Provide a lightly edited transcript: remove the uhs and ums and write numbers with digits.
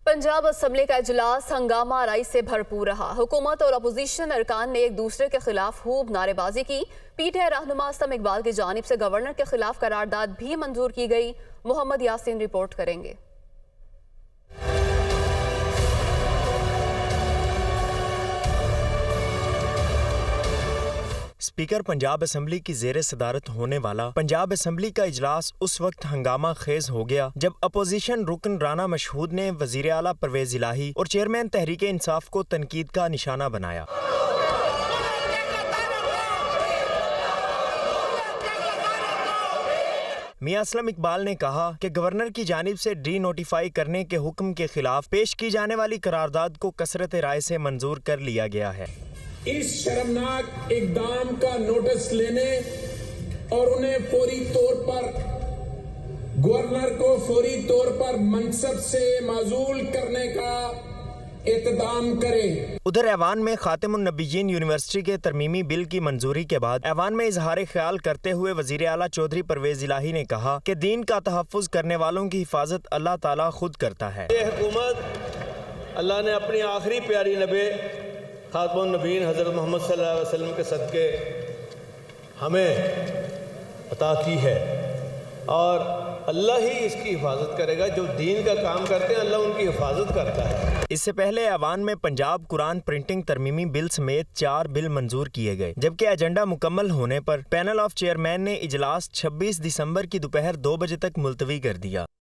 Punjab assembly का इजलास हंगामा आराई से भरपूर रहा। हुकूमत और अपोजिशन अरकान ने एक दूसरे के खिलाफ खूब नारेबाजी की। पीटीआई रहनुमा असलम इकबाल की जानिब से गवर्नर के खिलाफ करारदाद भी मंजूर की गई। मोहम्मद यासीन रिपोर्ट करेंगे। स्पीकर पंजाब असम्बली की ज़ेरे सदारत होने वाला पंजाब असम्बली का इजलास उस वक्त हंगामा खेज हो गया जब अपोजिशन रुकन राना मशहूद ने वज़ीर आला परवेज़ इलाही और चेयरमैन तहरीक इंसाफ को तनकीद का निशाना बनाया। मियां असलम इकबाल ने कहा कि गवर्नर की जानिब से डी नोटिफाई करने के हुक्म के खिलाफ पेश की जाने वाली करारदाद को कसरत राय से मंजूर कर लिया गया है। इस शर्मनाक इकदाम का नोटिस लेने और उन्हें फौरी तौर पर गवर्नर को फौरी तौर पर मनसब से माजूल करने का इक़दाम करें। उधर ऐवान में खातिमुन नबीयीन यूनिवर्सिटी के तरमीमी बिल की मंजूरी के बाद ऐवान में इजहार ख्याल करते हुए वज़ीर आला चौधरी परवेज़ इलाही ने कहा कि दीन का तहफ़्फ़ुज़ करने वालों की हिफाजत अल्लाह ताला खुद करता है। ये हुकूमत अल्लाह ने अपनी आखिरी प्यारी नबी खातिमुन नबीयीन हज़रत मोहम्मद सल्लल्लाहु अलैहि वसल्लम के सदक़े हमें अता की है और अल्लाह ही इसकी हिफाजत करेगा। जो दीन का काम करते हैं अल्लाह उनकी हिफाजत करता है। इससे पहले ऐवान में पंजाब कुरान प्रिंटिंग तरमीमी बिल समेत 4 बिल मंजूर किए गए, जबकि एजेंडा मुकम्मल होने पर पैनल ऑफ चेयरमैन ने इजलास 26 दिसंबर की दोपहर 2 बजे तक मुलतवी कर दिया।